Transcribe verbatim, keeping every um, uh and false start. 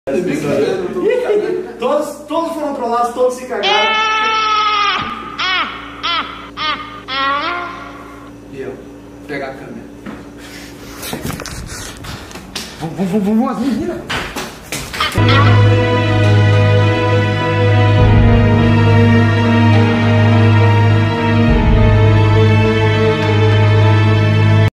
Todos, todos foram trollados, todos se cagaram. E eu, pegar a câmera. Vamos, vamos, vamos, vamos, as meninas.